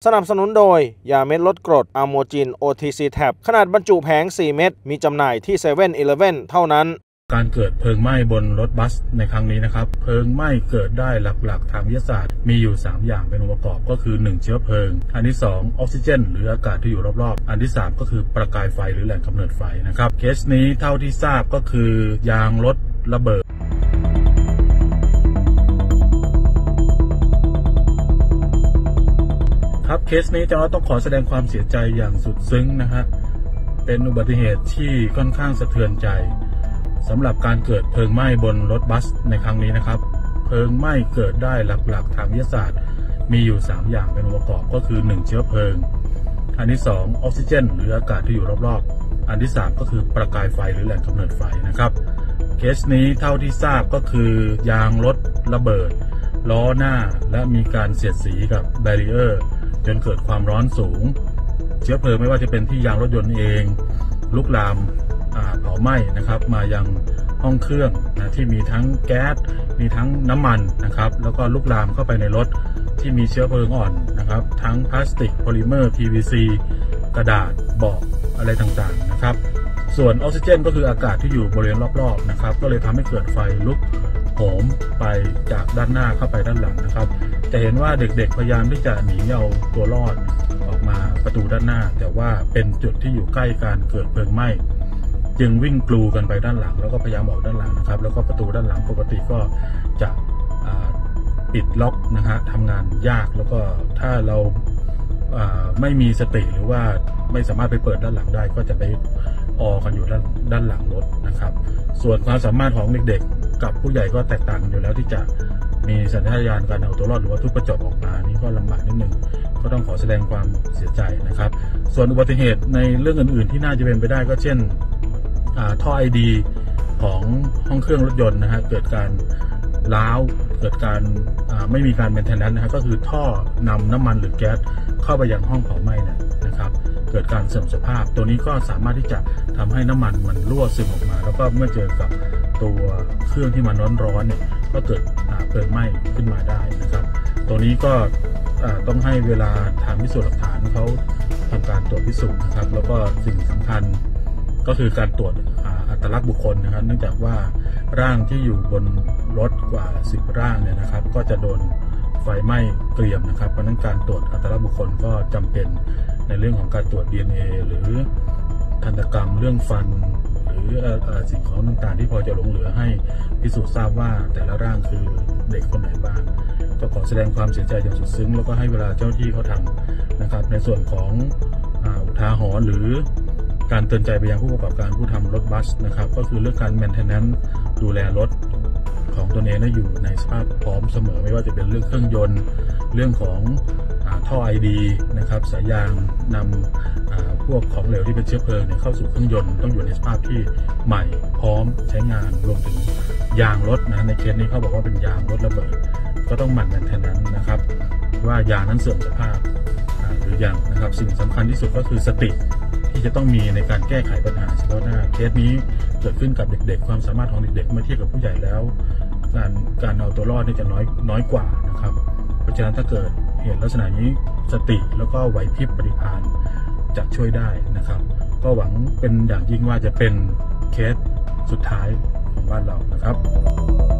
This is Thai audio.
สนับสนุนโดยยาเม็ดลดกรดอะโมจิน OTC Tab ขนาดบรรจุแผง4 เม็ดมีจำหน่ายที่ 7-Eleven เท่านั้นการเกิดเพลิงไหม้บนรถบัสในครั้งนี้นะครับเพลิงไหม้เกิดได้หลักๆทางวิทยาศาสตร์มีอยู่3อย่างเป็นองค์ประกอบก็คือ1เชื้อเพลิงอันที่2ออกซิเจนหรืออากาศที่อยู่รอบๆอันที่3ก็คือประกายไฟหรือแหล่งกำเนิดไฟนะครับเคสนี้เท่าที่ทราบก็คือยางรถระเบิดครับเคสนี้เราต้องขอแสดงความเสียใจอย่างสุดซึ้งนะฮะเป็นอุบัติเหตุที่ค่อนข้างสะเทือนใจสำหรับการเกิดเพลิงไหม้บนรถบัสในครั้งนี้นะครับเพลิงไหม้เกิดได้หลักๆทางวิทยาศาสตร์มีอยู่3อย่างเป็นองค์ประกอบก็คือ1เชื้อเพลิงอันที่2ออกซิเจนหรืออากาศที่อยู่รอบๆอันที่3ก็คือประกายไฟหรือแหล่งกำเนิดไฟนะครับเคสนี้เท่าที่ทราบก็คือยางรถระเบิดล้อหน้าและมีการเสียดสีกับแบรีเออร์จนเกิดความร้อนสูงเชื้อเพลิงไม่ว่าจะเป็นที่ยางรถยนต์เองลุกลามเผาไหม้นะครับมายังห้องเครื่องนะที่มีทั้งแก๊สมีทั้งน้ำมันนะครับแล้วก็ลุกลามเข้าไปในรถที่มีเชื้อเพลิงอ่อนนะครับทั้งพลาสติกโพลิเมอร์ PVC กระดาษเบาะอะไรต่างๆนะครับส่วนออกซิเจนก็คืออากาศที่อยู่บริเวณรอบๆนะครับก็เลยทำให้เกิดไฟลุกโหมไปจากด้านหน้าเข้าไปด้านหลังนะครับจะเห็นว่าเด็กๆพยายามที่จะหนีเอาตัวรอดออกมาประตูด้านหน้าแต่ว่าเป็นจุดที่อยู่ใกล้การเกิดเพลิงไหม้จึงวิ่งกลูกันไปด้านหลังแล้วก็พยายามออกด้านหลังนะครับแล้วก็ประตูด้านหลังปกติก็จะปิดล็อกนะฮะทำงานยากแล้วก็ถ้าเราไม่มีสติหรือว่าไม่สามารถไปเปิดด้านหลังได้ก็จะไปออกันอยู่ด้านหลังรถนะครับส่วนความสามารถของเด็กๆกับผู้ใหญ่ก็แตกต่างกันอยู่แล้วที่จะมีสัญชาตญาณการเอาตัวรอดหรือว่าทุบกระจกออกมานี่ก็ลำบากนิดนึงก็ต้องขอแสดงความเสียใจนะครับส่วนอุบัติเหตุในเรื่องอื่นๆที่น่าจะเป็นไปได้ก็เช่นท่อไอดีของห้องเครื่องรถยนต์นะฮะเกิดการร้าวเกิดการไม่มีการเมนเทนแนนซ์นะฮะก็คือท่อนำน้ำมันหรือแก๊สเข้าไปยังห้องเผาไหม้นะครับเกิดการเสื่อมสภาพตัวนี้ก็สามารถที่จะทำให้น้ำมันมันรั่วซึมออกมาแล้วก็เมื่อเจอกับตัวเครื่องที่มันร้อนๆเนี่ยก็เกิดเพลิงไหม้ขึ้นมาได้นะครับตัวนี้ก็ต้องให้เวลาทางพิสูจน์หลักฐานเขาทำการตรวจพิสูจน์นะครับแล้วก็สิ่งสำคัญก็คือการตรวจอัตลักษณ์บุคคลนะครับเนื่องจากว่าร่างที่อยู่บนรถกว่า10ร่างเนี่ยนะครับก็จะโดนไฟไหม้เกรียมนะครับเพราะนั้นการตรวจอัตลักษณ์บุคคลก็จำเป็นในเรื่องของการตรวจ DNA หรือทันตกรรมเรื่องฟันหรือสิ่งของต่างๆที่พอจะหลงเหลือให้พิสูจน์ทราบว่าแต่ละร่างคือเด็กคนไหนบ้างก็ขอแสดงความเสียใจอย่างสุดซึ้งแล้วก็ให้เวลาเจ้าที่เขาทำนะครับในส่วนของอุทาหรณ์หรือการเตือนใจไปยังผู้ประกอบการผู้ทำรถบัสนะครับก็คือเรื่องการแมนเทนแนนซ์ดูแลรถของตัวเองอยู่ในสภาพพร้อมเสมอไม่ว่าจะเป็นเรื่องเครื่องยนต์เรื่องของท่อไอดีนะครับสายยางนำพวกของเหลวที่เป็นเชื้อเพลิงเข้าสู่เครื่องยนต์ต้องอยู่ในสภาพที่ใหม่พร้อมใช้งานรวมถึงยางรถนะในเคสนี้เขาบอกว่าเป็นยางรถระเบิดก็ต้องหมั่นแมนเทนแนนซ์นะครับว่ายางนั้นเสื่อมสภาพหรือยังนะครับสิ่งสำคัญที่สุดก็คือสติที่จะต้องมีในการแก้ไขปัญหาเฉพาะหน้าเคสนี้เกิดขึ้นกับเด็กๆความสามารถของเด็กๆเมื่อเทียบกับผู้ใหญ่แล้วการเอาตัวรอดนี่จะน้อยกว่านะครับเพราะฉะนั้นถ้าเกิดเหตุลักษณะนี้สติแล้วก็ไหวพริบปฏิภาณจะช่วยได้นะครับก็หวังเป็นอย่างยิ่งว่าจะเป็นเคสสุดท้ายของบ้านเรานะครับ